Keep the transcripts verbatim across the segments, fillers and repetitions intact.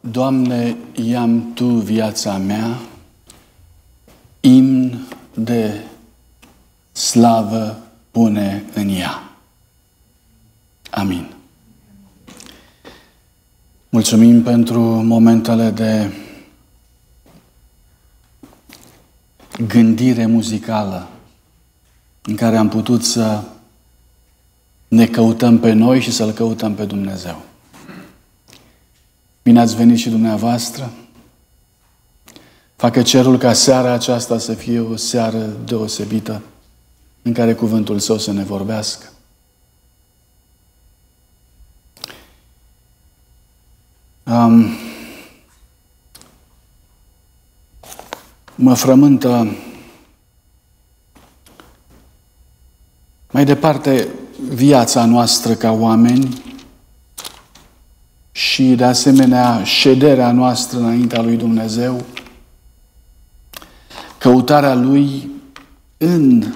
Doamne, i-am Tu viața mea, imn de slavă pune în ea. Amin. Mulțumim pentru momentele de gândire muzicală în care am putut să ne căutăm pe noi și să-L căutăm pe Dumnezeu. Bine ați venit și dumneavoastră. Facă cerul ca seara aceasta să fie o seară deosebită în care cuvântul Său să ne vorbească. Um, mă frământă mai departe viața noastră ca oameni și, de asemenea, șederea noastră înaintea lui Dumnezeu, căutarea Lui în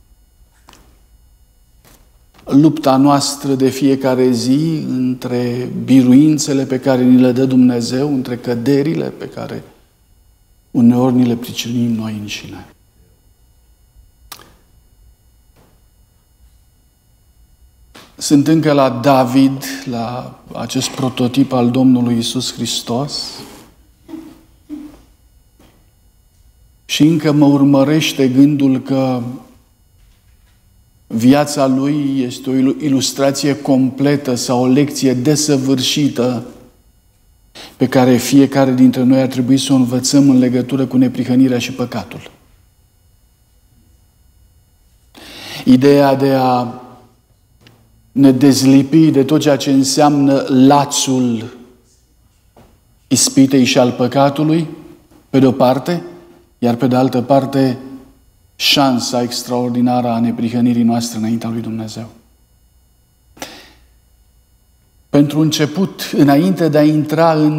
lupta noastră de fiecare zi între biruințele pe care ni le dă Dumnezeu, între căderile pe care uneori ni le pricinuim noi înșine. Sunt încă la David, la acest prototip al Domnului Iisus Hristos, și încă mă urmărește gândul că viața lui este o ilustrație completă sau o lecție desăvârșită pe care fiecare dintre noi ar trebui să o învățăm în legătură cu neprihănirea și păcatul. Ideea de a ne dezlipi de tot ceea ce înseamnă lațul ispitei și al păcatului, pe de o parte, iar pe de altă parte, șansa extraordinară a neprihănirii noastre înaintea lui Dumnezeu. Pentru început, înainte de a intra în,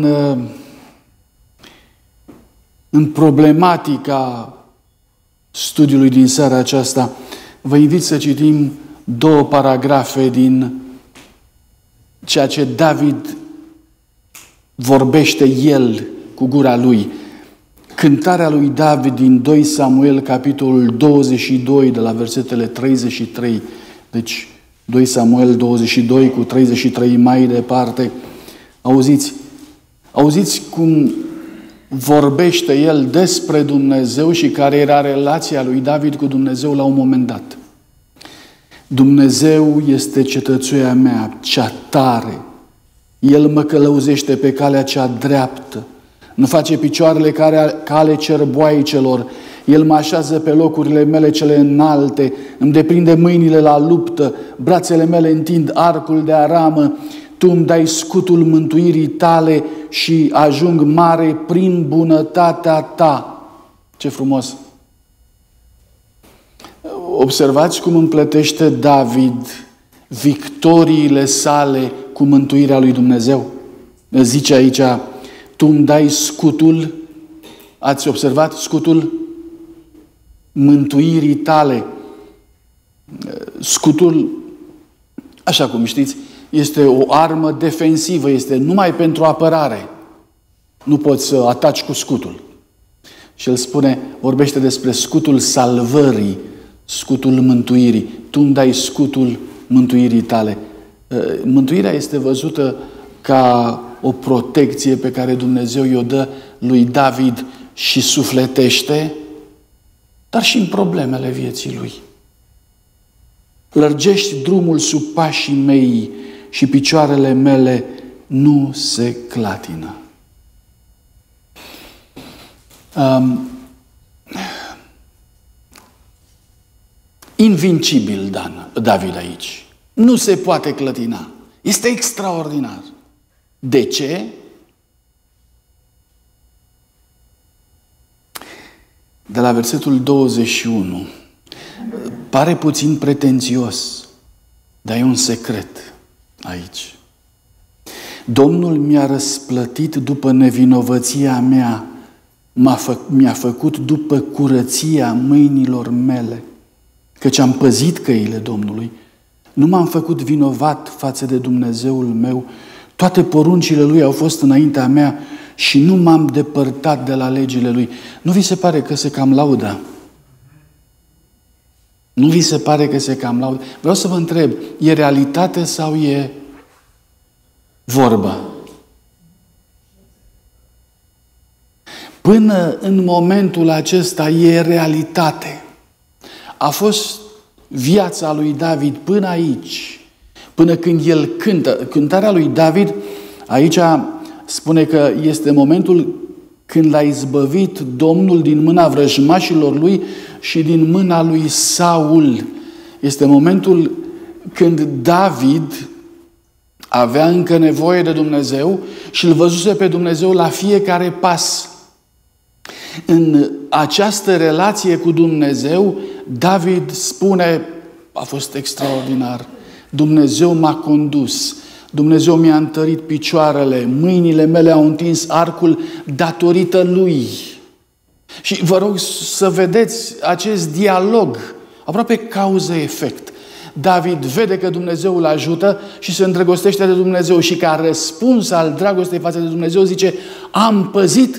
în problematica studiului din seara aceasta, vă invit să citim două paragrafe din ceea ce David vorbește el cu gura lui. Cântarea lui David din doi Samuel, capitolul douăzeci și doi, de la versetele treizeci și trei. Deci, doi Samuel douăzeci și doi cu treizeci și trei mai departe. Auziți, auziți cum vorbește el despre Dumnezeu și care era relația lui David cu Dumnezeu la un moment dat. Dumnezeu este cetățuia mea, cea tare. El mă călăuzește pe calea cea dreaptă. Nu face picioarele care cale cerboaicelor. El mă așează pe locurile mele cele înalte. Îmi deprinde mâinile la luptă. Brațele mele întind arcul de aramă. Tu îmi dai scutul mântuirii tale și ajung mare prin bunătatea ta. Ce frumos! Observați cum împletește David victoriile sale cu mântuirea lui Dumnezeu. Zice aici, tu îmi dai scutul, ați observat scutul mântuirii tale. Scutul, așa cum știți, este o armă defensivă, este numai pentru apărare. Nu poți să ataci cu scutul. Și el spune, vorbește despre scutul salvării, scutul mântuirii. Tu îmi dai scutul mântuirii tale. Mântuirea este văzută ca o protecție pe care Dumnezeu i-o dă lui David și sufletește, dar și în problemele vieții lui. Lărgești drumul sub pașii mei și picioarele mele nu se clatină. Um, Invincibil Dan, David aici. Nu se poate clătina. Este extraordinar. De ce? De la versetul douăzeci și unu. Pare puțin pretențios, dar e un secret aici. Domnul mi-a răsplătit după nevinovăția mea, m-a fă, mi-a făcut după curăția mâinilor mele, căci am păzit căile Domnului. Nu m-am făcut vinovat față de Dumnezeul meu. Toate poruncile Lui au fost înaintea mea și nu m-am depărtat de la legile Lui. Nu vi se pare că se cam laudă? Nu vi se pare că se cam laudă? Vreau să vă întreb, e realitate sau e vorbă? Până în momentul acesta e realitate. A fost viața lui David până aici, până când el cântă. Cântarea lui David, aici spune că este momentul când l-a izbăvit Domnul din mâna vrăjmașilor lui și din mâna lui Saul. Este momentul când David avea încă nevoie de Dumnezeu și îl văzuse pe Dumnezeu la fiecare pas. În această relație cu Dumnezeu, David spune, a fost extraordinar, Dumnezeu m-a condus, Dumnezeu mi-a întărit picioarele, mâinile mele au întins arcul datorită Lui. Și vă rog să vedeți acest dialog, aproape cauză-efect. David vede că Dumnezeu îl ajută și se îndrăgostește de Dumnezeu și ca răspuns al dragostei față de Dumnezeu zice, am păzit.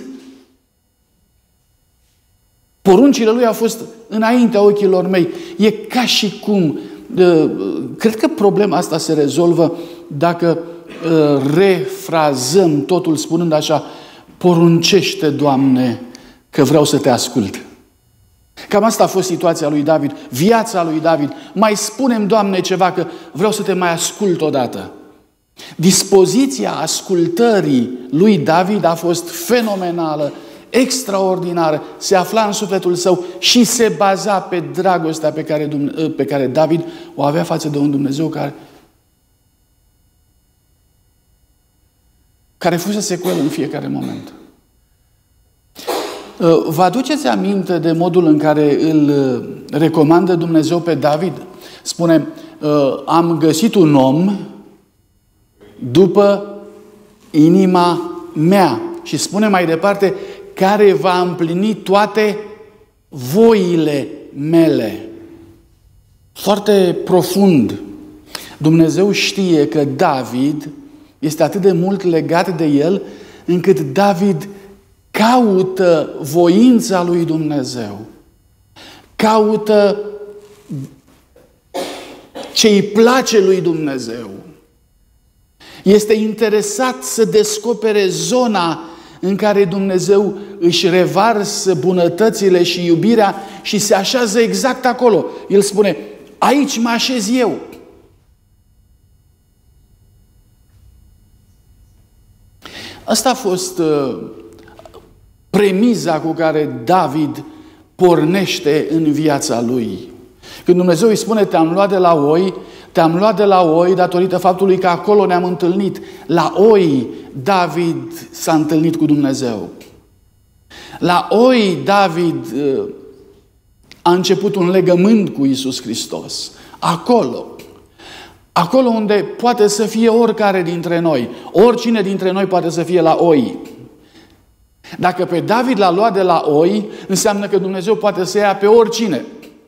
Poruncile lui au fost înaintea ochilor mei. E ca și cum, cred că problema asta se rezolvă dacă refrazăm totul spunând așa, poruncește, Doamne, că vreau să te ascult. Cam asta a fost situația lui David, viața lui David. Mai spunem, Doamne, ceva, că vreau să te mai ascult odată. Dispoziția ascultării lui David a fost fenomenală, extraordinară, se afla în sufletul său și se baza pe dragostea pe care, pe care David o avea față de un Dumnezeu care, care fusese cu el în fiecare moment. Vă aduceți aminte de modul în care îl recomandă Dumnezeu pe David? Spune, am găsit un om după inima mea. Și spune mai departe, care va împlini toate voile mele. Foarte profund. Dumnezeu știe că David este atât de mult legat de el, încât David caută voința lui Dumnezeu. Caută ce îi place lui Dumnezeu. Este interesat să descopere zona în care Dumnezeu își revarsă bunătățile și iubirea și se așează exact acolo. El spune, aici mă așez eu. Asta a fost uh, premiza cu care David pornește în viața lui. Când Dumnezeu îi spune, te-am luat de la oi, te-am luat de la oi datorită faptului că acolo ne-am întâlnit. La oi David s-a întâlnit cu Dumnezeu. La oi David uh, a început un legământ cu Iisus Hristos. Acolo. Acolo unde poate să fie oricare dintre noi. Oricine dintre noi poate să fie la oi. Dacă pe David l-a luat de la oi, înseamnă că Dumnezeu poate să ia pe oricine.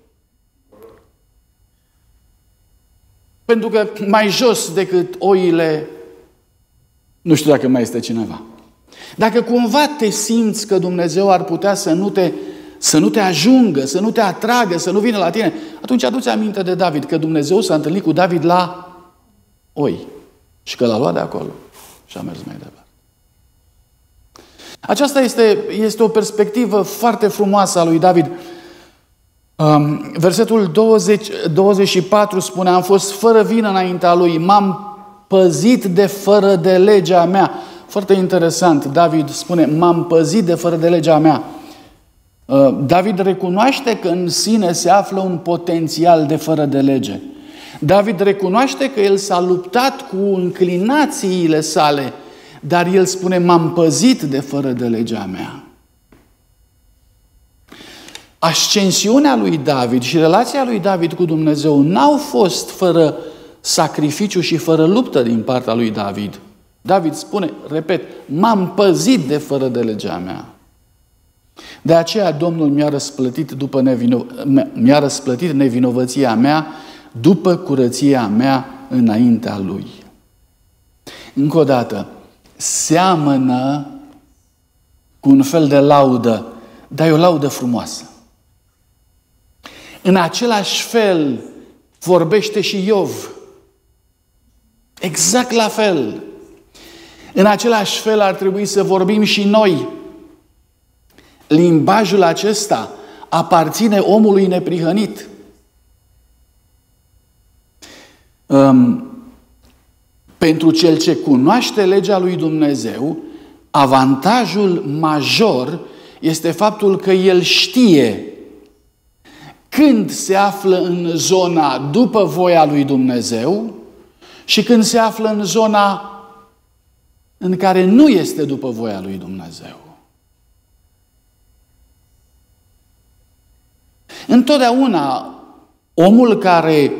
Pentru că mai jos decât oile, nu știu dacă mai este cineva. Dacă cumva te simți că Dumnezeu ar putea să nu te, să nu te ajungă, să nu te atragă, să nu vină la tine, atunci adu-ți aminte de David, că Dumnezeu s-a întâlnit cu David la oi și că l-a luat de acolo și a mers mai departe. Aceasta este, este o perspectivă foarte frumoasă a lui David. Um, versetul douăzeci, douăzeci și patru spune, am fost fără vină înaintea lui, m-am păzit de fără de legea mea. Foarte interesant, David spune, m-am păzit de fără de legea mea. Uh, David recunoaște că în sine se află un potențial de fără de lege. David recunoaște că el s-a luptat cu înclinațiile sale, dar el spune, m-am păzit de fără de legea mea. Ascensiunea lui David și relația lui David cu Dumnezeu n-au fost fără sacrificiu și fără luptă din partea lui David. David spune, repet, m-am păzit de fără de legea mea. De aceea Domnul mi-a răsplătit, după nevino... mi-a răsplătit nevinovăția mea după curăția mea înaintea Lui. Încă o dată, seamănă cu un fel de laudă, dar e o laudă frumoasă. În același fel vorbește și Iov. Exact la fel. În același fel ar trebui să vorbim și noi. Limbajul acesta aparține omului neprihănit. Um, pentru cel ce cunoaște legea lui Dumnezeu, avantajul major este faptul că el știe când se află în zona după voia lui Dumnezeu și când se află în zona în care nu este după voia lui Dumnezeu. Întotdeauna omul care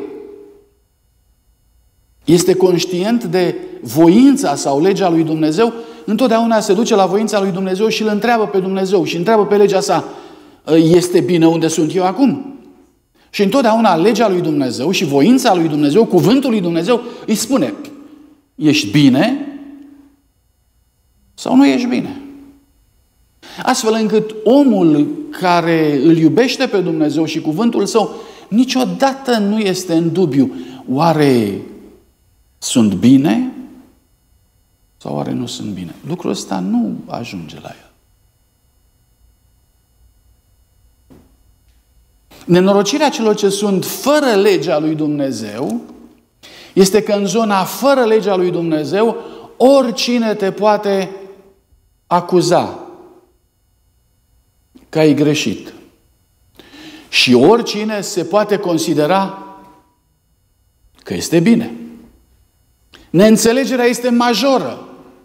este conștient de voința sau legea lui Dumnezeu, întotdeauna se duce la voința lui Dumnezeu și îl întreabă pe Dumnezeu și întreabă pe legea sa: este bine unde sunt eu acum? Și întotdeauna legea lui Dumnezeu și voința lui Dumnezeu, cuvântul lui Dumnezeu îi spune: ești bine sau nu ești bine? Astfel încât omul care îl iubește pe Dumnezeu și cuvântul său niciodată nu este în dubiu. Oare sunt bine sau oare nu sunt bine? Lucrul ăsta nu ajunge la el. Nenorocirea celor ce sunt fără legea lui Dumnezeu este că în zona fără legea lui Dumnezeu oricine te poate acuza că ai greșit. Și oricine se poate considera că este bine. Neînțelegerea este majoră.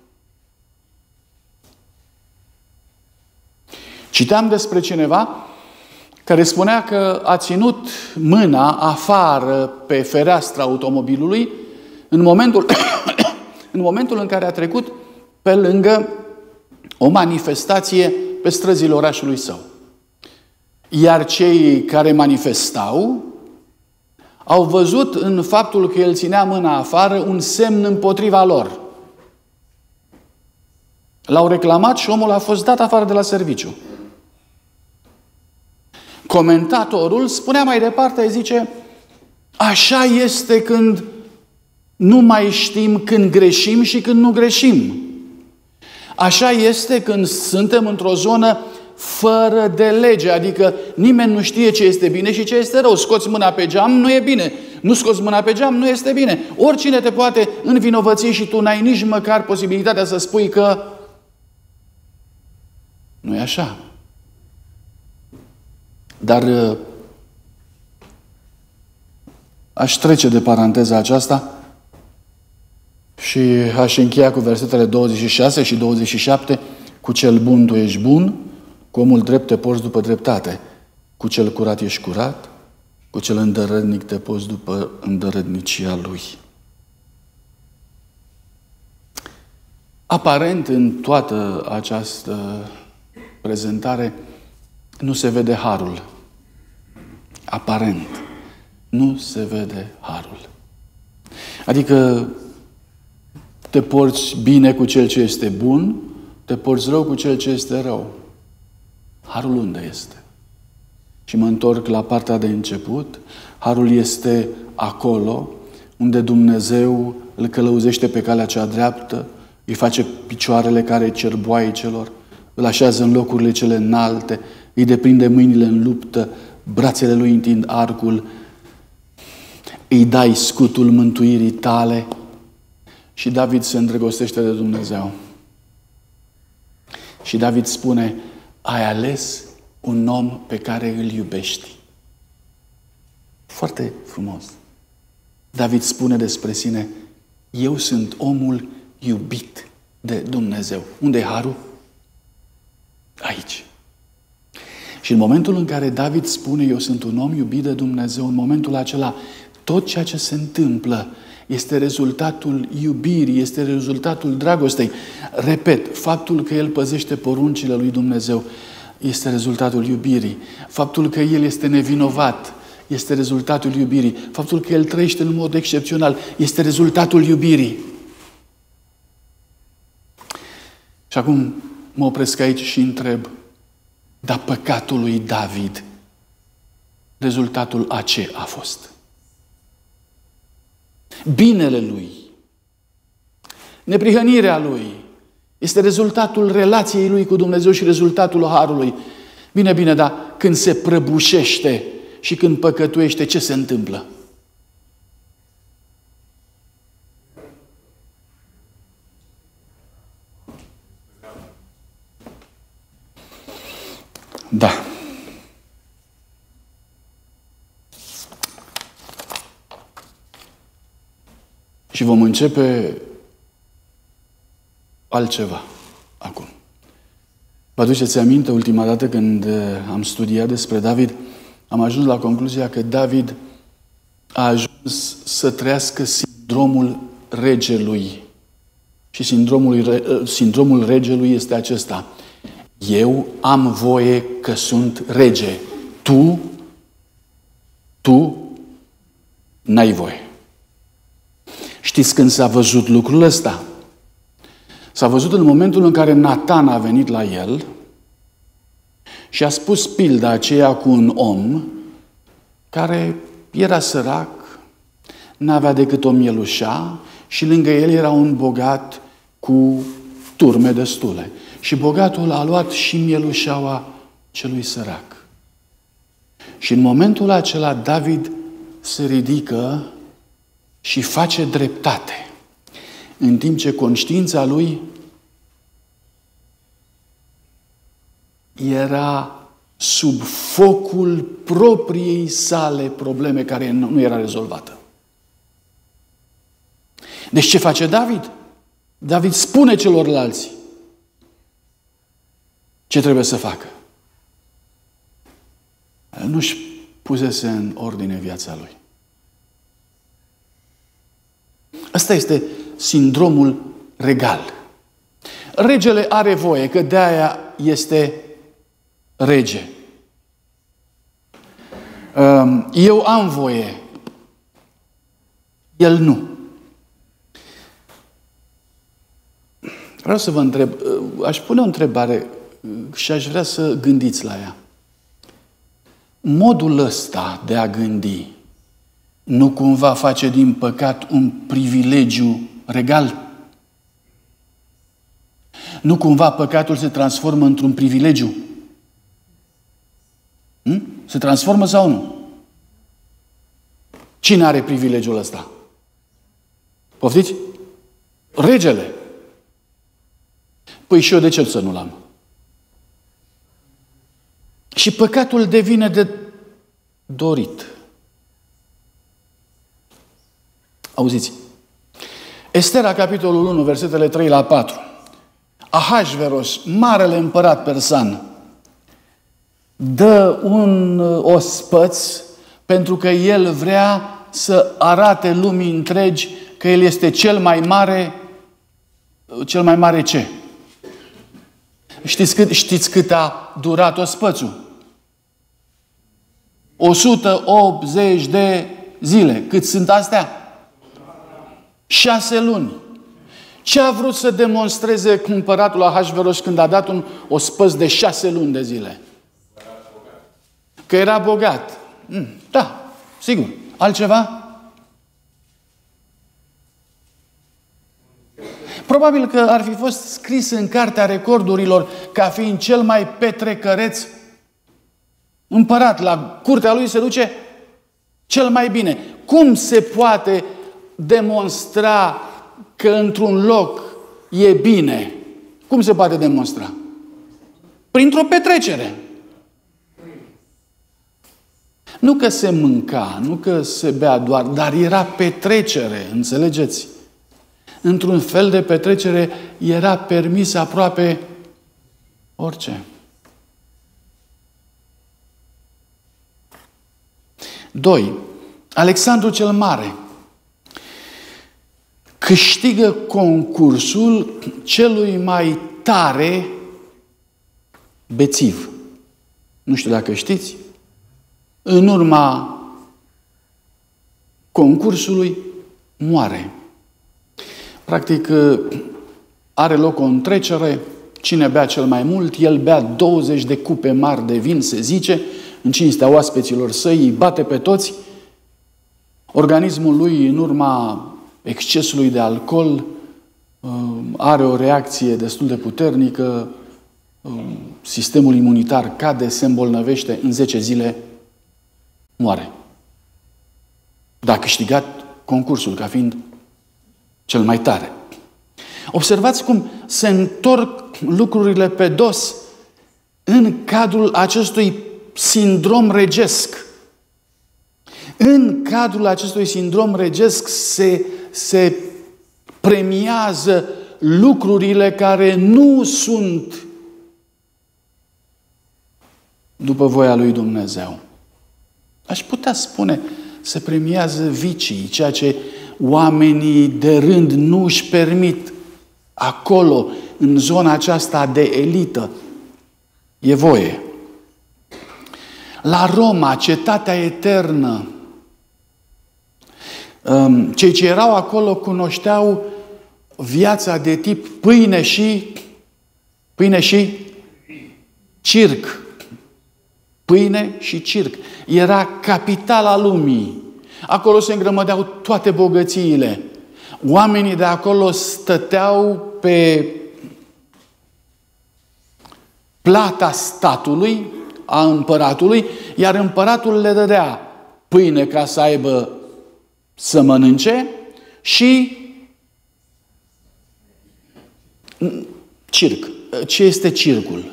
Citeam despre cineva care spunea că a ținut mâna afară pe fereastra automobilului în momentul, în momentul în care a trecut pe lângă o manifestație pe străzile orașului său. Iar cei care manifestau au văzut în faptul că el ținea mâna afară un semn împotriva lor. L-au reclamat și omul a fost dat afară de la serviciu. Comentatorul spunea mai departe, zice: așa este când nu mai știm când greșim și când nu greșim. Așa este când suntem într-o zonă fără de lege, adică nimeni nu știe ce este bine și ce este rău. Scoți mâna pe geam, nu e bine. Nu scoți mâna pe geam, nu este bine. Oricine te poate învinovăți și tu n-ai nici măcar posibilitatea să spui că nu e așa. Dar aș trece de paranteza aceasta și aș încheia cu versetele douăzeci și șase și douăzeci și șapte. Cu cel bun tu ești bun, cu omul drept te porți după dreptate, cu cel curat ești curat, cu cel îndărătnic te porți după îndărătnicia lui. Aparent, în toată această prezentare nu se vede harul. Aparent nu se vede harul. Adică te porți bine cu cel ce este bun, te porți rău cu cel ce este rău. Harul unde este? Și mă întorc la partea de început. Harul este acolo unde Dumnezeu îl călăuzește pe calea cea dreaptă, îi face picioarele care cerboaie celor, îl așează în locurile cele înalte, îi deprinde mâinile în luptă, brațele lui întind arcul, îi dai scutul mântuirii tale. Și David se îndrăgostește de Dumnezeu. Și David spune: ai ales un om pe care îl iubești. Foarte frumos. David spune despre sine: eu sunt omul iubit de Dumnezeu. Unde e harul? Aici. Și în momentul în care David spune: eu sunt un om iubit de Dumnezeu, în momentul acela, tot ceea ce se întâmplă este rezultatul iubirii, este rezultatul dragostei. Repet, faptul că el păzește poruncile lui Dumnezeu este rezultatul iubirii. Faptul că el este nevinovat este rezultatul iubirii. Faptul că el trăiește în mod excepțional este rezultatul iubirii. Și acum mă opresc aici și întreb, dar păcatul lui David, rezultatul a ce a fost? Binele lui, neprihănirea lui, este rezultatul relației lui cu Dumnezeu și rezultatul harului. Bine, bine, dar când se prăbușește și când păcătuiește, ce se întâmplă? Da. Și vom începe altceva acum. Vă aduceți aminte, ultima dată când am studiat despre David, am ajuns la concluzia că David a ajuns să trăiască sindromul regelui. Și sindromul, sindromul regelui este acesta. Eu am voie că sunt rege. Tu, tu n-ai voie. Știți când s-a văzut lucrul ăsta? S-a văzut în momentul în care Natan a venit la el și a spus pilda aceea cu un om care era sărac, n-avea decât o mielușa și lângă el era un bogat cu turme destule. Și bogatul a luat și mielușaua celui sărac. Și în momentul acela David se ridică și face dreptate, în timp ce conștiința lui era sub focul propriei sale probleme care nu era rezolvată. Deci ce face David? David spune celorlalți ce trebuie să facă. Nu-și pusese în ordine viața lui. Asta este sindromul regal. Regele are voie, că de-aia este rege. Eu am voie. El nu. Vreau să vă întreb, aș pune o întrebare și aș vrea să gândiți la ea. Modul ăsta de a gândi nu cumva face din păcat un privilegiu regal? Nu cumva păcatul se transformă într-un privilegiu? Hm? Se transformă sau nu? Cine are privilegiul ăsta? Poftiți? Regele. Păi și eu de ce să nu-l am? Și păcatul devine de dorit. Auziți? Estera, capitolul unu, versetele trei la patru. Ahasveros, marele împărat persan, dă un ospăț pentru că el vrea să arate lumii întregi că el este cel mai mare, cel mai mare ce? Știți cât, știți cât a durat ospățul? o sută optzeci de zile. Cât sunt astea? Șase luni. Ce a vrut să demonstreze împăratul Ahasveros când a dat un ospăț de șase luni de zile? Că era bogat. Da, sigur. Altceva? Probabil că ar fi fost scris în cartea recordurilor ca fiind cel mai petrecăreț împărat. La curtea lui se duce cel mai bine. Cum se poate demonstra că într-un loc e bine? Cum se poate demonstra? Printr-o petrecere. Nu că se mânca, nu că se bea doar, dar era petrecere, înțelegeți? Într-un fel de petrecere era permis aproape orice. Doi. Alexandru cel Mare câștigă concursul celui mai tare bețiv. Nu știu dacă știți. În urma concursului moare. Practic are loc o întrecere cine bea cel mai mult, el bea douăzeci de cupe mari de vin, se zice, în cinstea oaspeților săi, îi bate pe toți. Organismul lui, în urma excesului de alcool, are o reacție destul de puternică, sistemul imunitar cade, se îmbolnăvește, în zece zile moare. Dar a câștigat concursul ca fiind cel mai tare. Observați cum se întorc lucrurile pe dos în cadrul acestui sindrom regesc. În cadrul acestui sindrom regesc se, se premiază lucrurile care nu sunt după voia lui Dumnezeu. Aș putea spune, se premiază vicii, ceea ce oamenii de rând nu își permit acolo, în zona aceasta de elită. E voie. La Roma, cetatea eternă, cei ce erau acolo cunoșteau viața de tip pâine și pâine și circ. Pâine și circ. Era capitala lumii. Acolo se îngrămădeau toate bogățiile. Oamenii de acolo stăteau pe plata statului, a împăratului, iar împăratul le dădea pâine ca să aibă să mănânce și circ. Ce este circul?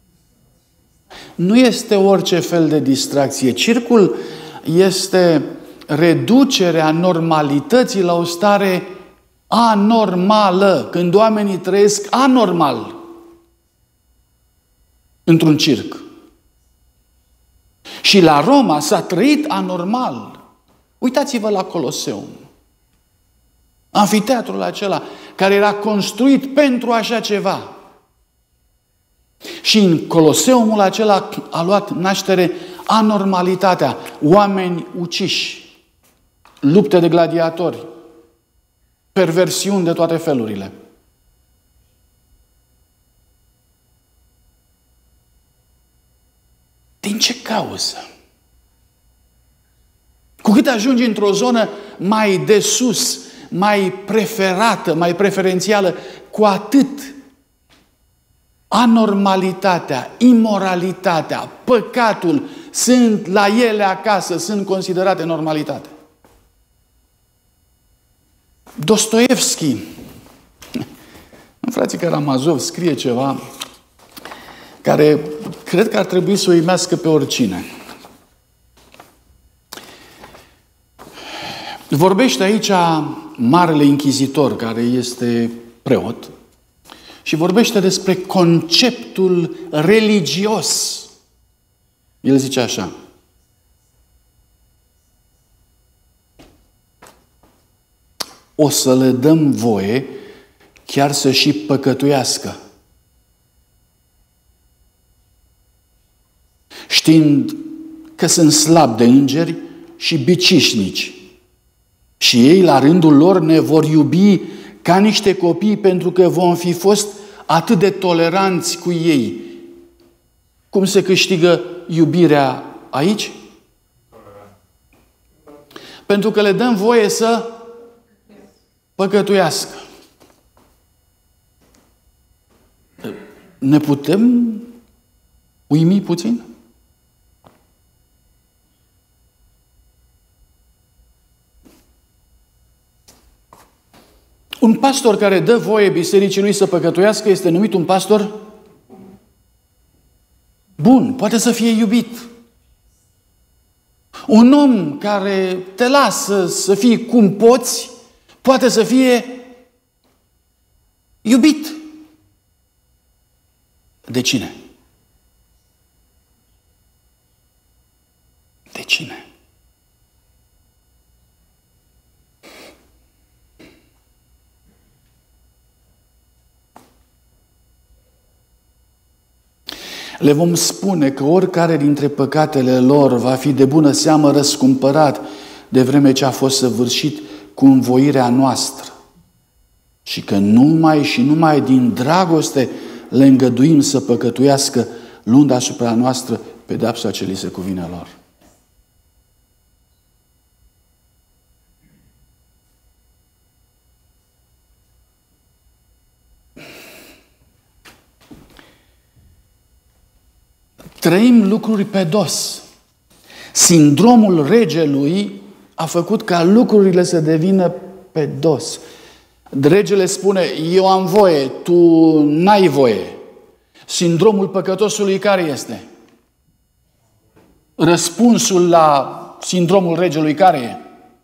Nu este orice fel de distracție. Circul este reducerea normalității la o stare anormală, când oamenii trăiesc anormal într-un circ. Și la Roma s-a trăit anormal. Uitați-vă la Coloseum. Amfiteatrul acela care era construit pentru așa ceva. Și în Coloseumul acela a luat naștere anormalitatea. Oameni uciși, lupte de gladiatori, perversiuni de toate felurile. Din ce cauză? Cu cât ajungi într-o zonă mai de sus, mai preferată, mai preferențială, cu atât anormalitatea, imoralitatea, păcatul sunt la ele acasă, sunt considerate normalitate. Dostoevski, în frații Karamazov, scrie ceva care cred că ar trebui să o uimească pe oricine. Vorbește aici Marele Inchizitor, care este preot, și vorbește despre conceptul religios. El zice așa: o să le dăm voie chiar să și păcătuiască, știind că sunt slabi de îngeri și bicișnici. Și ei, la rândul lor, ne vor iubi ca niște copii, pentru că vom fi fost atât de toleranți cu ei. Cum se câștigă iubirea aici? Pentru că le dăm voie să păcătuiască. Ne putem uimi puțin? Un pastor care dă voie bisericii lui să păcătuiască este numit un pastor bun, poate să fie iubit. Un om care te lasă să fii cum poți, poate să fie iubit. De cine? De cine? Le vom spune că oricare dintre păcatele lor va fi de bună seamă răscumpărat, de vreme ce a fost săvârșit cu învoirea noastră. Și că numai și numai din dragoste le îngăduim să păcătuiască, luând asupra noastră pedeapsa ce li se cuvine lor. Trăim lucruri pe dos. Sindromul regelui a făcut ca lucrurile să devină pe dos. Regele spune, eu am voie, tu n-ai voie. Sindromul păcătosului care este? Răspunsul la sindromul regelui care e?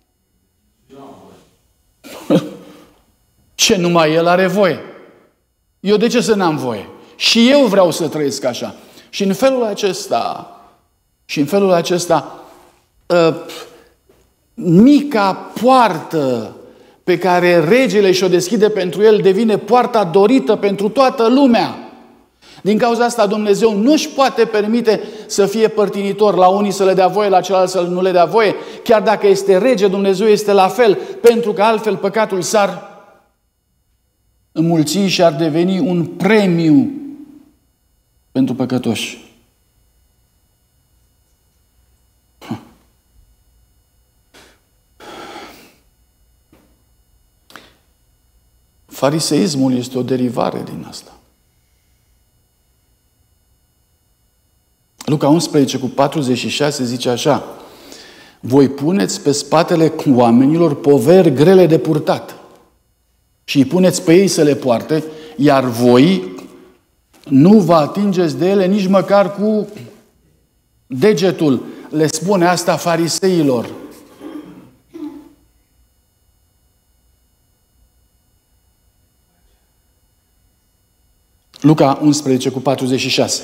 Ce numai el are voie? Eu de ce să n-am voie? Și eu vreau să trăiesc așa. Și în felul acesta, și în felul acesta, uh, mica poartă pe care regele și-o deschide pentru el devine poarta dorită pentru toată lumea. Din cauza asta Dumnezeu nu-și poate permite să fie părtinitor, la unii să le dea voie, la celălalt să nu le dea voie. Chiar dacă este rege, Dumnezeu este la fel, pentru că altfel păcatul s-ar înmulți și ar deveni un premiu pentru păcătoși. Fariseismul este o derivare din asta. Luca unsprezece cu patruzeci și șase zice așa: voi puneți pe spatele oamenilor poveri grele de purtat și îi puneți pe ei să le poarte, iar voi nu vă atingeți de ele nici măcar cu degetul. Le spune asta fariseilor. Luca unsprezece cu patruzeci și șase.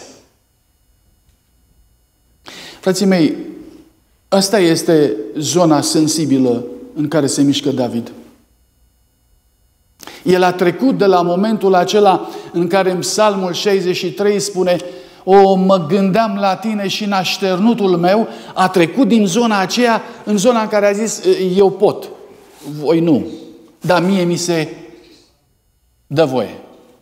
Frații mei, asta este zona sensibilă în care se mișcă David. El a trecut de la momentul acela în care în Psalmul șaizeci și trei spune: o, mă gândeam la tine și în așternutul meu, a trecut din zona aceea în zona în care a zis: eu pot, voi nu, dar mie mi se dă voie.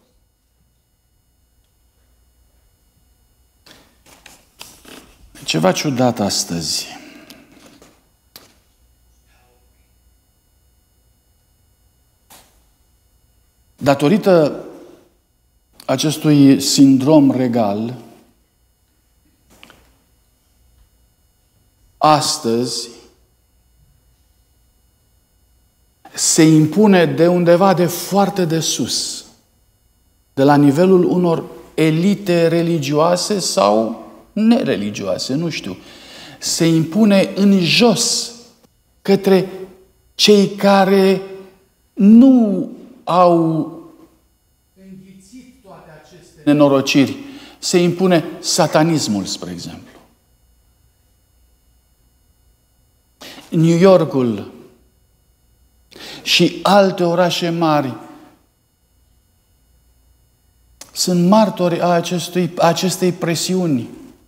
Ceva ciudat astăzi. Datorită acestui sindrom regal, astăzi se impune de undeva de foarte de sus, de la nivelul unor elite religioase sau nereligioase, nu știu, se impune în jos către cei care nu au înghițit toate aceste nenorociri. Se impune satanismul, spre exemplu. New Yorkul și alte orașe mari sunt martori a acestui, a acestei presiuni.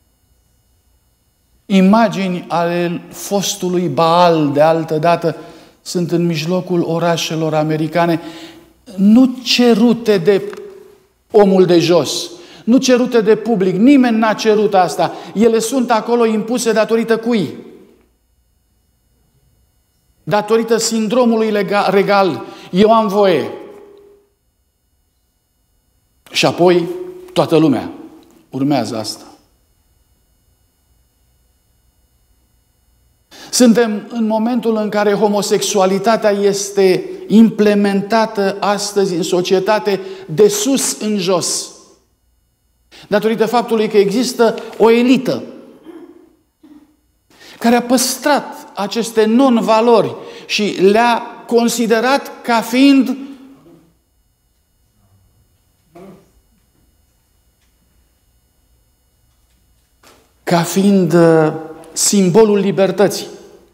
Imagini ale fostului Baal de altă dată sunt în mijlocul orașelor americane, nu cerute de omul de jos, nu cerute de public, nimeni n-a cerut asta. Ele sunt acolo impuse datorită cui? Datorită sindromului legal, regal. Eu am voie. Și apoi toată lumea urmează asta. Suntem în momentul în care homosexualitatea este implementată astăzi în societate de sus în jos. Datorită faptului că există o elită care a păstrat aceste non-valori și le-a considerat ca fiind ca fiind uh, simbolul libertății.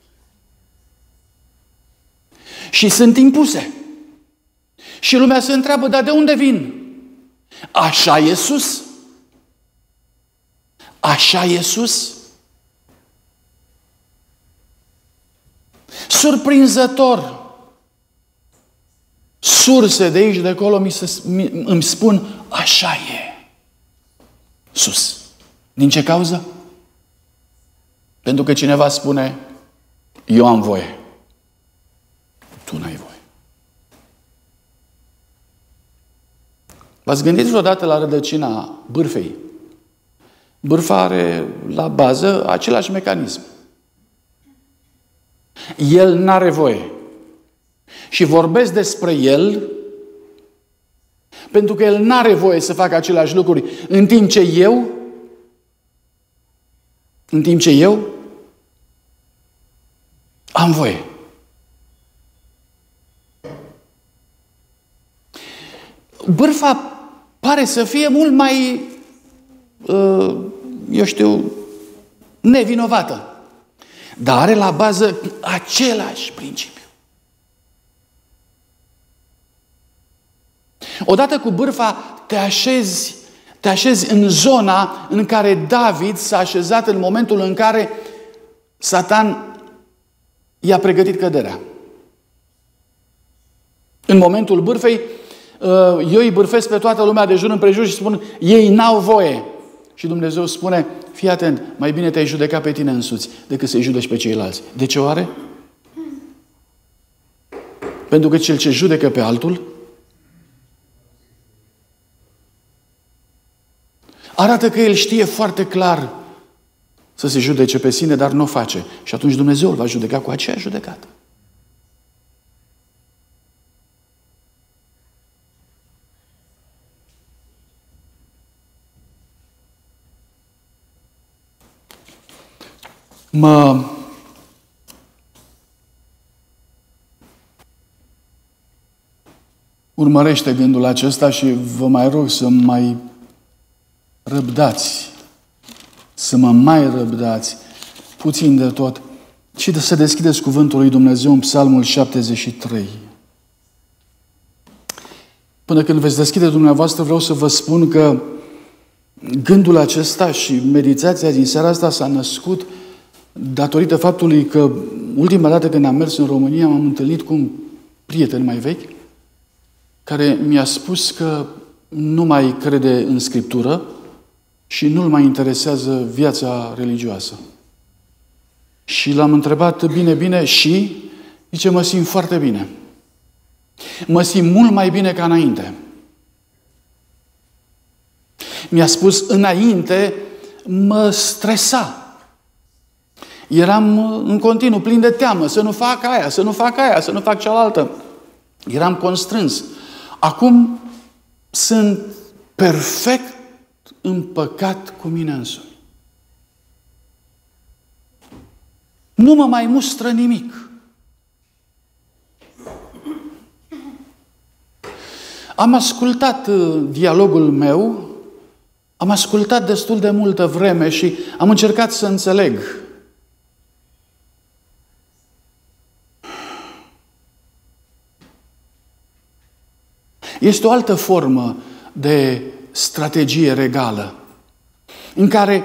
Și sunt impuse. Și lumea se întreabă, dar de unde vin? Așa e sus? Așa e sus? Surprinzător. Surse de aici, de acolo mi se, mi, îmi spun, așa e. sus. Din ce cauză? Pentru că cineva spune, eu am voie. Tu n-ai voie. V-ați gândit vreodată la rădăcina bârfei? Bârfa are la bază același mecanism. El n-are voie. Și vorbesc despre el pentru că el n-are voie să facă aceleași lucruri, în timp ce eu, în timp ce eu am voie. Bârfa pare să fie mult mai, eu știu, nevinovată. Dar are la bază același principiu. Odată cu bârfa te așezi, te așezi în zona în care David s-a așezat în momentul în care Satan i-a pregătit căderea. În momentul bârfei, eu îi bârfesc pe toată lumea de jur împrejur și spun, ei n-au voie. Și Dumnezeu spune, fii atent, mai bine te-ai judecat pe tine însuți decât să-i judeci pe ceilalți. De ce oare? Pentru că cel ce judecă pe altul arată că el știe foarte clar să se judece pe sine, dar nu o face. Și atunci Dumnezeu îl va judeca cu aceeași judecată. Mă urmărește gândul acesta și vă mai rog să mai răbdați, să mă mai răbdați puțin de tot și de să deschideți cuvântul lui Dumnezeu în Psalmul șaptezeci și trei. Până când veți deschide dumneavoastră, vreau să vă spun că gândul acesta și meditația din seara asta s-a născut datorită faptului că ultima dată când am mers în România m-am întâlnit cu un prieten mai vechi care mi-a spus că nu mai crede în Scriptură și nu-l mai interesează viața religioasă. Și l-am întrebat, bine, bine, și? Zice, mă simt foarte bine. Mă simt mult mai bine ca înainte. Mi-a spus, înainte mă stresa. Eram în continuu plin de teamă, să nu fac aia, să nu fac aia, să nu fac cealaltă. Eram constrâns. Acum sunt perfect împăcat cu mine însumi. Nu mă mai mustră nimic. Am ascultat dialogul meu, am ascultat destul de multă vreme și am încercat să înțeleg. Este o altă formă de strategie regală, în care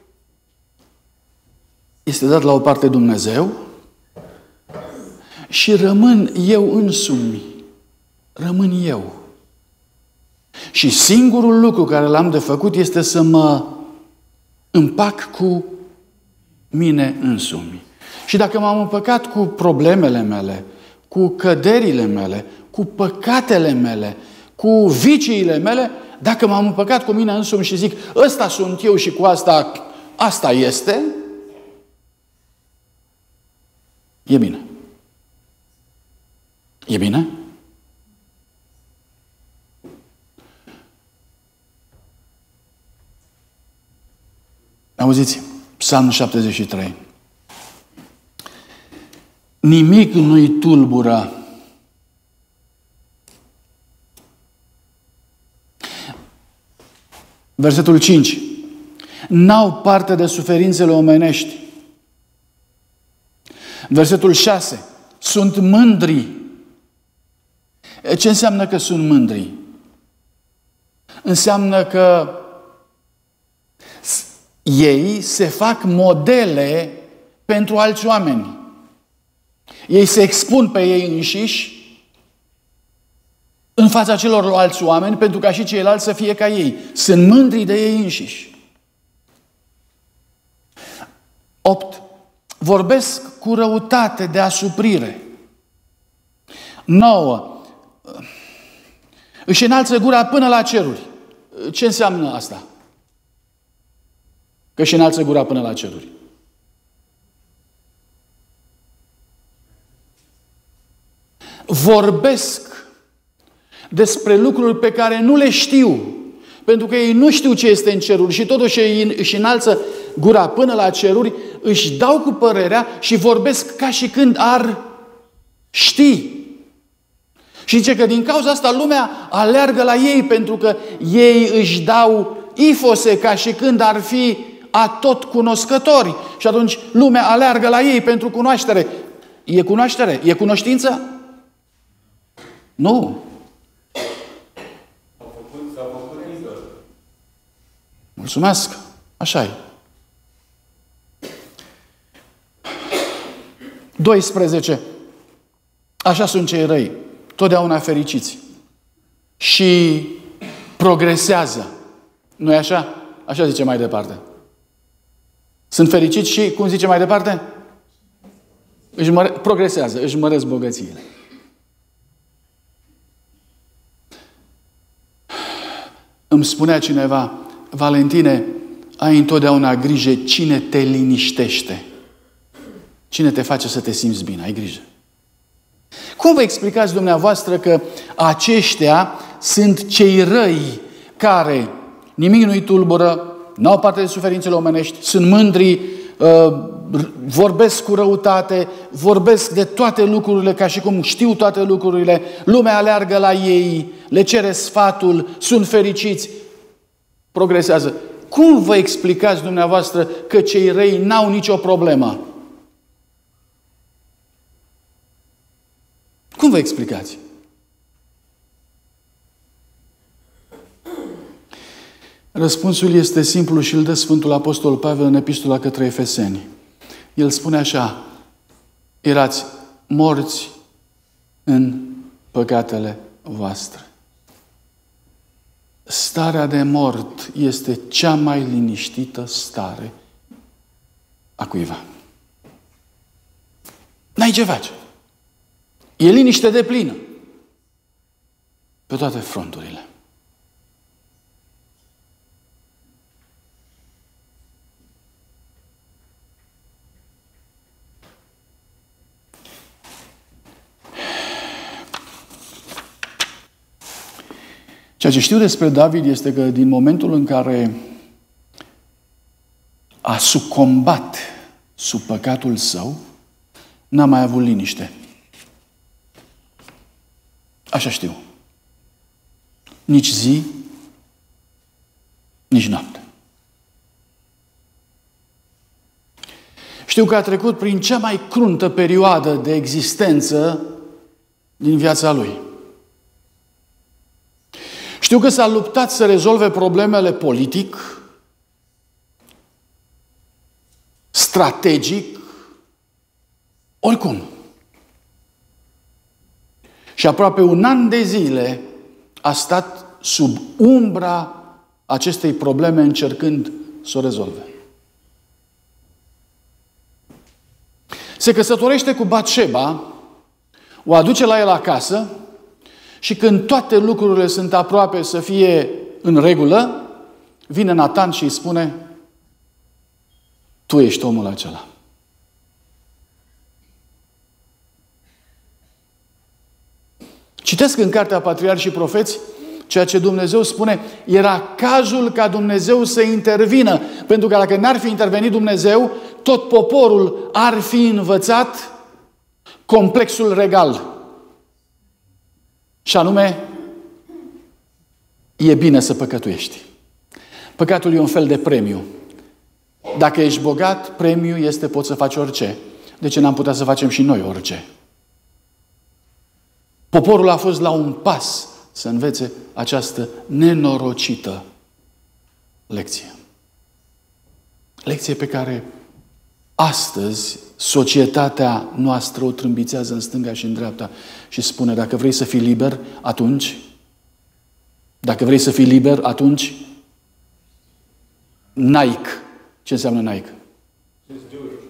este dat la o parte Dumnezeu și rămân eu însumi, rămân eu. Și singurul lucru care l-am de făcut este să mă împac cu mine însumi. Și dacă m-am împăcat cu problemele mele, cu căderile mele, cu păcatele mele, cu viciile mele, dacă m-am împăcat cu mine însumi și zic, ăsta sunt eu și cu asta, asta este, e bine. E bine? Auziți, Psalmul șaptezeci și trei. Nimic nu-i tulbură. Versetul cinci. N-au parte de suferințele omenești. Versetul șase. Sunt mândri. Ce înseamnă că sunt mândri? Înseamnă că ei se fac modele pentru alți oameni. Ei se expun pe ei înșiși în fața celorlalți oameni pentru ca și ceilalți să fie ca ei. Sunt mândri de ei înșiși. opt. Vorbesc cu răutate de asuprire. nouă. Își înalță gura până la ceruri. Ce înseamnă asta? Că își înalță gura până la ceruri. Vorbesc despre lucruri pe care nu le știu, pentru că ei nu știu ce este în ceruri și totuși își înalță gura până la ceruri, își dau cu părerea și vorbesc ca și când ar ști. Și zice că din cauza asta lumea aleargă la ei, pentru că ei își dau ifose ca și când ar fi atot cunoscători. Și atunci lumea aleargă la ei pentru cunoaștere. E cunoaștere? E cunoștință? Nu. Mulțumesc. Așa e. doisprezece. Așa sunt cei răi. Totdeauna fericiți. Și progresează. Nu-i așa? Așa zice mai departe. Sunt fericiți și, cum zice mai departe? Își măre- progresează, își măresc bogățiile. Îmi spunea cineva, Valentine, ai întotdeauna grijă cine te liniștește. Cine te face să te simți bine, ai grijă. Cum vă explicați dumneavoastră că aceștia sunt cei răi care nimic nu-i tulbură, n-au parte de suferințele omenești, sunt mândri, vorbesc cu răutate, vorbesc de toate lucrurile ca și cum știu toate lucrurile, lumea aleargă la ei, le cere sfatul, sunt fericiți, progresează. Cum vă explicați dumneavoastră că cei răi n-au nicio problemă? Cum vă explicați? Răspunsul este simplu și îl dă Sfântul Apostol Pavel în Epistola către Efeseni. El spune așa, erați morți în păcatele voastre. Starea de mort este cea mai liniștită stare a cuiva. N-ai ce face. E liniște deplină pe toate fronturile. Ceea ce știu despre David este că din momentul în care a sucombat sub păcatul său, n-a mai avut liniște. Așa știu. Nici zi, nici noapte. Știu că a trecut prin cea mai cruntă perioadă de existență din viața lui. Știu că s-a luptat să rezolve problemele politic, strategic, oricum. Și aproape un an de zile a stat sub umbra acestei probleme încercând să o rezolve. Se căsătorește cu Batșeba, o aduce la el acasă și când toate lucrurile sunt aproape să fie în regulă, vine Natan și îi spune, tu ești omul acela. Citesc în Cartea Patriarhi și Profeți ceea ce Dumnezeu spune, era cazul ca Dumnezeu să intervină, pentru că dacă n-ar fi intervenit Dumnezeu, tot poporul ar fi învățat complexul regal. Și anume, e bine să păcătuiești. Păcatul e un fel de premiu. Dacă ești bogat, premiul este poți să faci orice. De ce n-am putea să facem și noi orice? Poporul a fost la un pas să învețe această nenorocită lecție. Lecție pe care astăzi societatea noastră o trâmbițează în stânga și în dreapta și spune, dacă vrei să fii liber, atunci, dacă vrei să fii liber, atunci, Nike. Ce înseamnă Nike?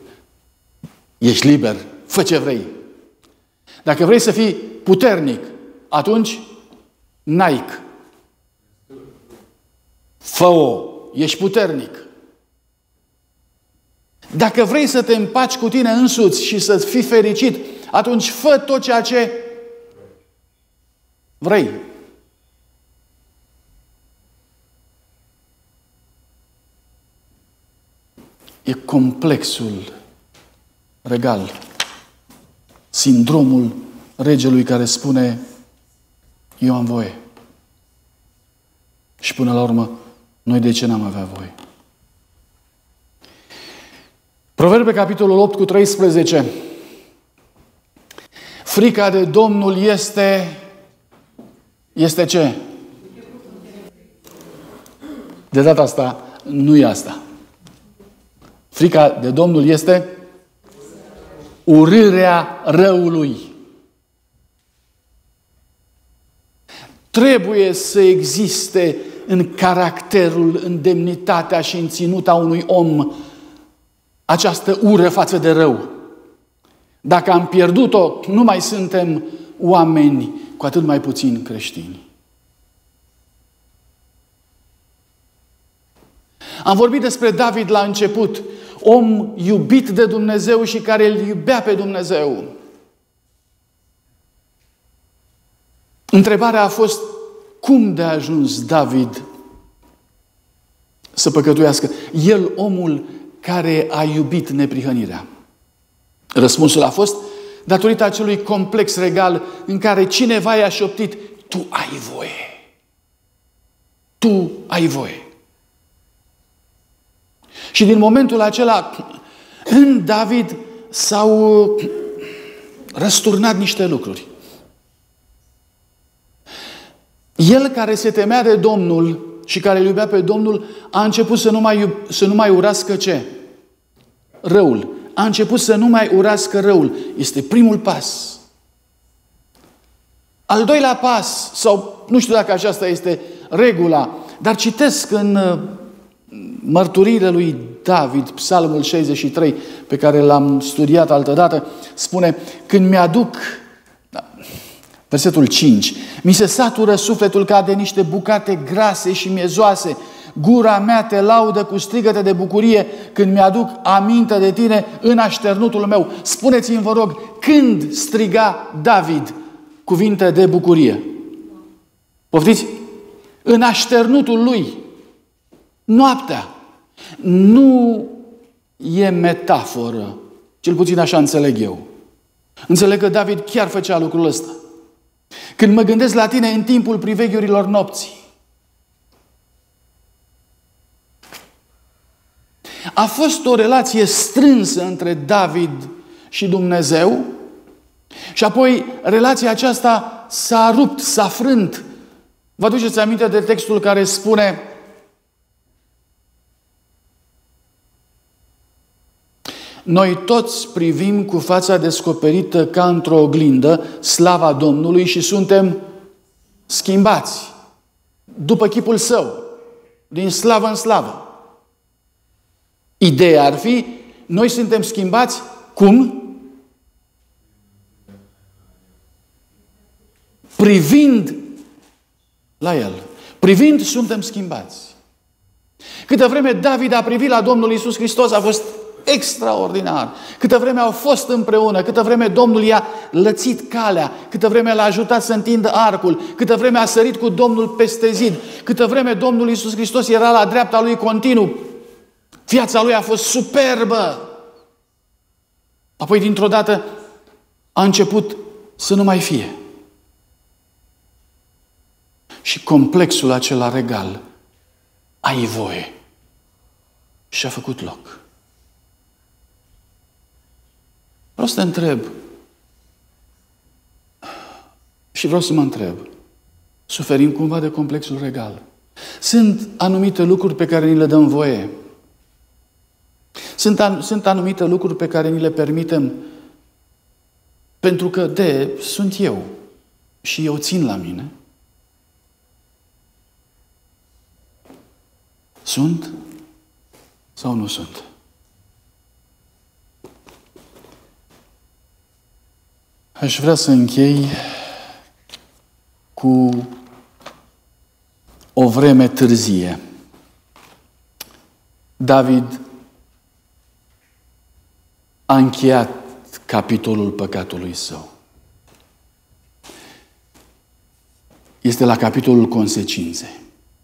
Ești liber, fă ce vrei. Dacă vrei să fii puternic, atunci Nike. Fă-o, ești puternic. Dacă vrei să te împaci cu tine însuți și să fii fericit, atunci fă tot ceea ce vrei. E complexul regal. Sindromul regelui care spune: eu am voie. Și până la urmă, noi de ce n-am avea voie? Proverbe, capitolul opt cu treisprezece. Frica de Domnul este... Este ce? De data asta, nu e asta. Frica de Domnul este urârea răului. Trebuie să existe în caracterul, în demnitatea și în ținuta unui om această ură față de rău. Dacă am pierdut-o, nu mai suntem oameni, cu atât mai puțin creștini. Am vorbit despre David la început, om iubit de Dumnezeu și care îl iubea pe Dumnezeu. Întrebarea a fost: cum de a ajuns David să păcătuiască? El, omul care a iubit neprihănirea. Răspunsul a fost datorită acelui complex regal în care cineva i-a șoptit: tu ai voie. Tu ai voie. Și din momentul acela, în David s-au răsturnat niște lucruri. El, care se temea de Domnul și care îl iubea pe Domnul, a început să nu mai, să nu mai urască ce? Răul. A început să nu mai urască răul. Este primul pas. Al doilea pas, sau nu știu dacă aceasta este regula, dar citesc în mărturiile lui David, Psalmul șaizeci și trei, pe care l-am studiat altădată, spune: când mi-aduc, versetul cinci, mi se satură sufletul ca de niște bucate grase și miezoase, gura mea te laudă cu strigăte de bucurie când mi-aduc aminte de tine în așternutul meu. Spuneți-mi, vă rog, când striga David cuvinte de bucurie? Poftiți? În așternutul lui. Noaptea. Nu e metaforă. Cel puțin așa înțeleg eu. Înțeleg că David chiar făcea lucrul ăsta. Când mă gândesc la tine în timpul priveghiurilor nopții. A fost o relație strânsă între David și Dumnezeu și apoi relația aceasta s-a rupt, s-a frânt. Vă aduceți aminte de textul care spune: noi toți privim cu fața descoperită ca într-o oglindă slava Domnului și suntem schimbați după chipul Său, din slavă în slavă. Ideea ar fi: noi suntem schimbați cum? Privind la El. Privind, suntem schimbați. Câtă vreme David a privit la Domnul Iisus Hristos, a fost extraordinar. Câtă vreme au fost împreună, câtă vreme Domnul i-a lățit calea, câtă vreme l-a ajutat să întindă arcul, câtă vreme a sărit cu Domnul peste zid, câtă vreme Domnul Iisus Hristos era la dreapta lui continuu. Viața lui a fost superbă. Apoi, dintr-o dată, a început să nu mai fie. Și complexul acela regal, ai voie, și-a făcut loc. Vreau să te întreb și vreau să mă întreb: suferim cumva de complexul regal? Sunt anumite lucruri pe care ni le dăm voie. Sunt, an, sunt anumite lucruri pe care ni le permitem pentru că de sunt eu și eu țin la mine. Sunt sau nu sunt? Aș vrea să închei cu o vreme târzie. David a încheiat capitolul păcatului său. Este la capitolul consecințe.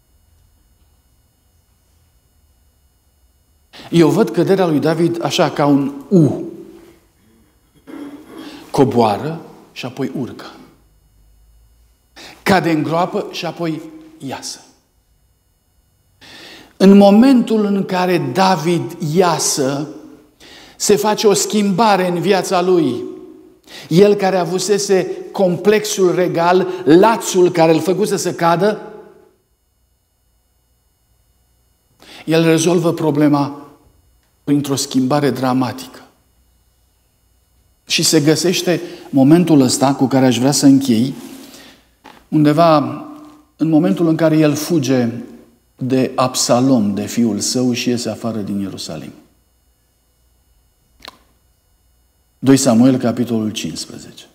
Eu văd căderea lui David așa ca un U. Coboară și apoi urcă. Cade în groapă și apoi iasă. În momentul în care David iasă, se face o schimbare în viața lui. El care avusese complexul regal, lațul care îl făcuse să cadă, el rezolvă problema printr-o schimbare dramatică. Și se găsește momentul ăsta cu care aș vrea să închei, undeva în momentul în care el fuge de Absalom, de fiul său, și iese afară din Ierusalim. doi Samuel, capitolul cincisprezece.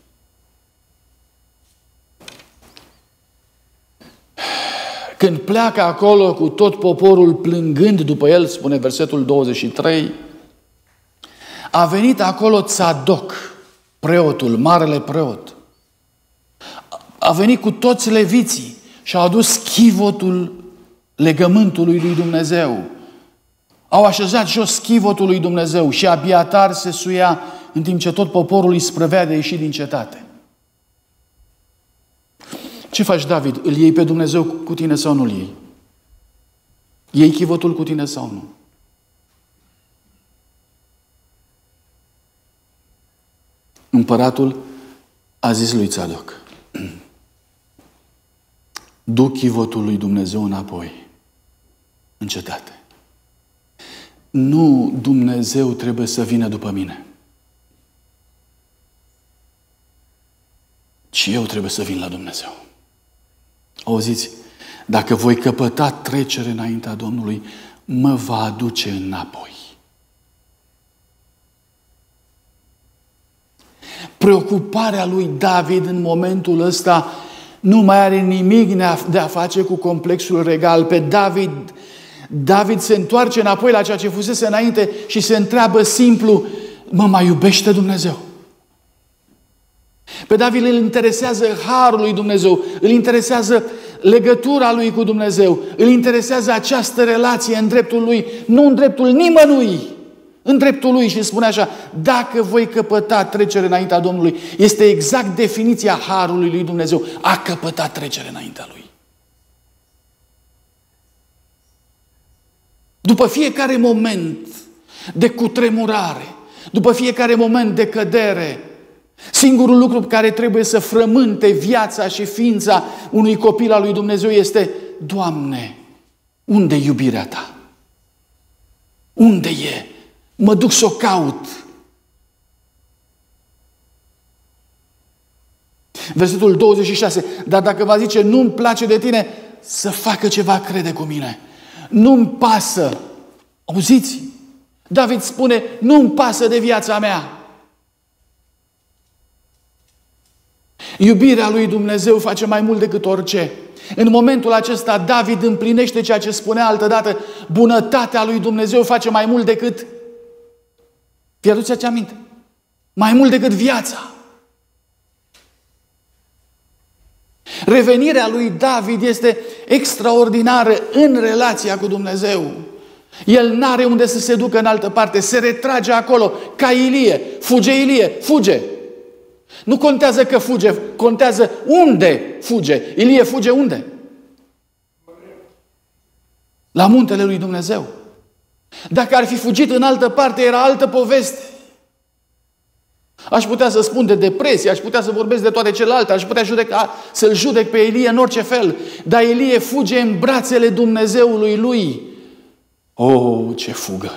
Când pleacă acolo cu tot poporul plângând după el, spune versetul douăzeci și trei, a venit acolo Tzadok, preotul, marele preot. A venit cu toți leviții și au adus chivotul legământului lui Dumnezeu. Au așezat jos chivotul lui Dumnezeu și Abiatar se suia în timp ce tot poporul îi sprăvea de ieși din cetate. Ce faci, David? Îl iei pe Dumnezeu cu tine sau nu-l iei? Iei chivotul cu tine sau nu? Împăratul a zis lui Tzadok: du chivotul lui Dumnezeu înapoi în cetate. Nu Dumnezeu trebuie să vină după mine, ci eu trebuie să vin la Dumnezeu. Auziți? Dacă voi căpăta trecere înaintea Domnului, mă va aduce înapoi. Preocuparea lui David în momentul ăsta nu mai are nimic de a face cu complexul regal. Pe David, David se întoarce înapoi la ceea ce fusese înainte și se întreabă simplu: mă mai iubește Dumnezeu? Pe David îl interesează harul lui Dumnezeu, îl interesează legătura lui cu Dumnezeu, îl interesează această relație în dreptul lui, nu în dreptul nimănui, în dreptul lui. Și spune așa: dacă voi căpăta trecere înaintea Domnului, este exact definiția harului lui Dumnezeu, a căpăta trecere înaintea lui. După fiecare moment de cutremurare, după fiecare moment de cădere, singurul lucru care trebuie să frământe viața și ființa unui copil al lui Dumnezeu este: Doamne, unde e iubirea Ta? Unde e? Mă duc să o caut. Versetul douăzeci și șase. Dar dacă va zice: nu-mi place de tine, să facă ce va crede cu mine. Nu-mi pasă. Auziți? David spune: nu-mi pasă de viața mea. Iubirea lui Dumnezeu face mai mult decât orice. În momentul acesta David împlinește ceea ce spunea altădată: bunătatea lui Dumnezeu face mai mult decât... Vi aduceți aminte? Mai mult decât viața. Revenirea lui David este extraordinară în relația cu Dumnezeu. El n-are unde să se ducă în altă parte, se retrage acolo, ca Ilie. Fuge Ilie, fuge. Nu contează că fuge, contează unde fuge. Ilie fuge unde? La muntele lui Dumnezeu. Dacă ar fi fugit în altă parte, era altă poveste. Aș putea să spun de depresie, aș putea să vorbesc de toate celelalte, aș putea judeca, să-l judec pe Ilie în orice fel. Dar Ilie fuge în brațele Dumnezeului lui. Oh, ce fugă!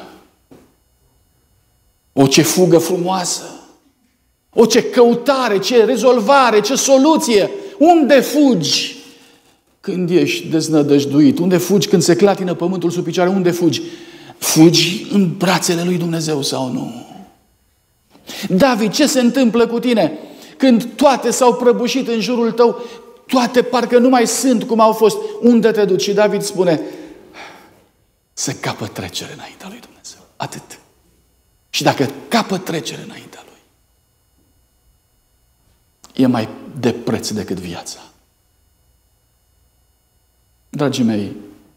O, ce fugă frumoasă! O, ce căutare, ce rezolvare, ce soluție! Unde fugi când ești deznădăjduit? Unde fugi când se clatină pământul sub picioare? Unde fugi? Fugi în brațele lui Dumnezeu sau nu? David, ce se întâmplă cu tine când toate s-au prăbușit în jurul tău, toate parcă nu mai sunt cum au fost. Unde te duci? Și David spune, să capăt trecere înaintea lui Dumnezeu. Atât. Și dacă capăt trecere înaintea lui, e mai de preț decât viața. Dragii mei,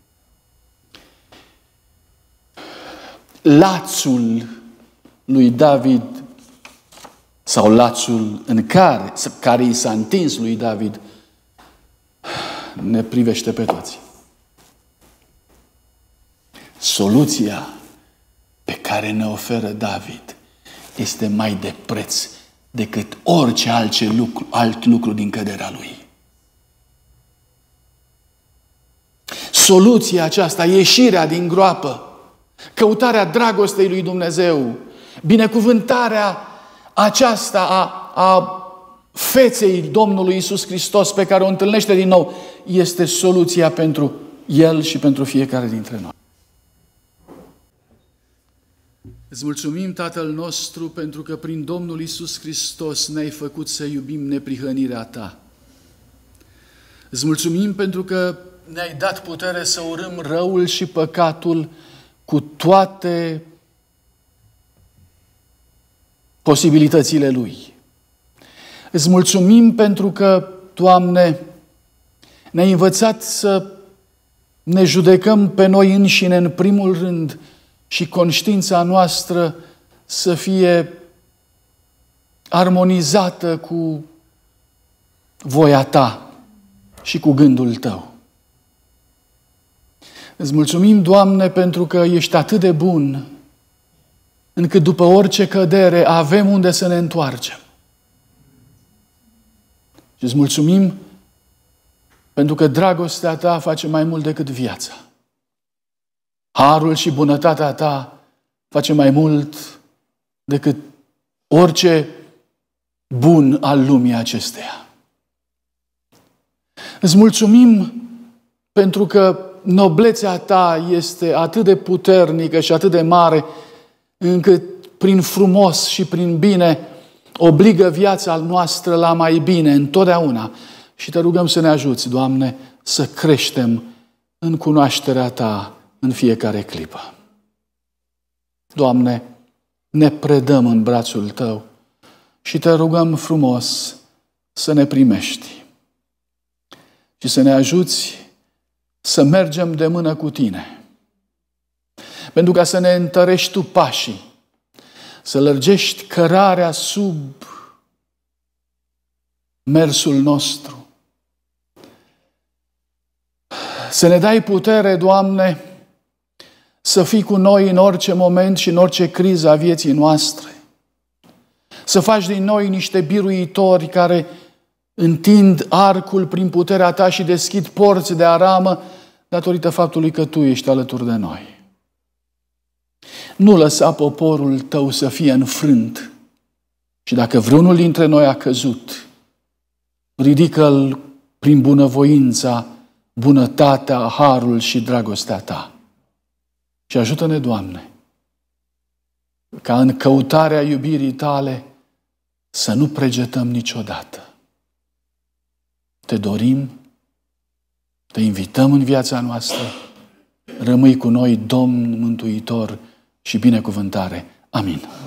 lațul lui David sau lațul în care, care i s-a întins lui David ne privește pe toți. Soluția pe care ne oferă David este mai de preț decât orice alt lucru, alt lucru din căderea lui. Soluția aceasta, ieșirea din groapă, căutarea dragostei lui Dumnezeu, binecuvântarea aceasta a, a feței Domnului Iisus Hristos pe care o întâlnește din nou, este soluția pentru El și pentru fiecare dintre noi. Îți mulțumim, Tatăl nostru, pentru că prin Domnul Iisus Hristos ne-ai făcut să iubim neprihănirea Ta. Îți mulțumim pentru că ne-ai dat putere să urâm răul și păcatul cu toate posibilitățile lui. Îți mulțumim pentru că, Doamne, ne-ai învățat să ne judecăm pe noi înșine în primul rând și conștiința noastră să fie armonizată cu voia Ta și cu gândul Tău. Îți mulțumim, Doamne, pentru că ești atât de bun încât după orice cădere avem unde să ne întoarcem. Și îți mulțumim pentru că dragostea Ta face mai mult decât viața. Harul și bunătatea Ta face mai mult decât orice bun al lumii acesteia. Îți mulțumim pentru că noblețea Ta este atât de puternică și atât de mare, încât prin frumos și prin bine obligă viața noastră la mai bine întotdeauna. Și Te rugăm să ne ajuți, Doamne, să creștem în cunoașterea Ta în fiecare clipă. Doamne, ne predăm în brațul Tău și Te rugăm frumos să ne primești și să ne ajuți să mergem de mână cu Tine. Pentru ca să ne întărești Tu pașii, să lărgești cărarea sub mersul nostru. Să ne dai putere, Doamne, să fii cu noi în orice moment și în orice criză a vieții noastre. Să faci din noi niște biruitori care întind arcul prin puterea Ta și deschid porți de aramă datorită faptului că Tu ești alături de noi. Nu lăsa poporul Tău să fie înfrânt și dacă vreunul dintre noi a căzut, ridică-l prin bunăvoința, bunătatea, harul și dragostea Ta. Și ajută-ne, Doamne, ca în căutarea iubirii Tale să nu pregetăm niciodată. Te dorim, Te invităm în viața noastră, rămâi cu noi, Domn Mântuitor și binecuvântare. Amin.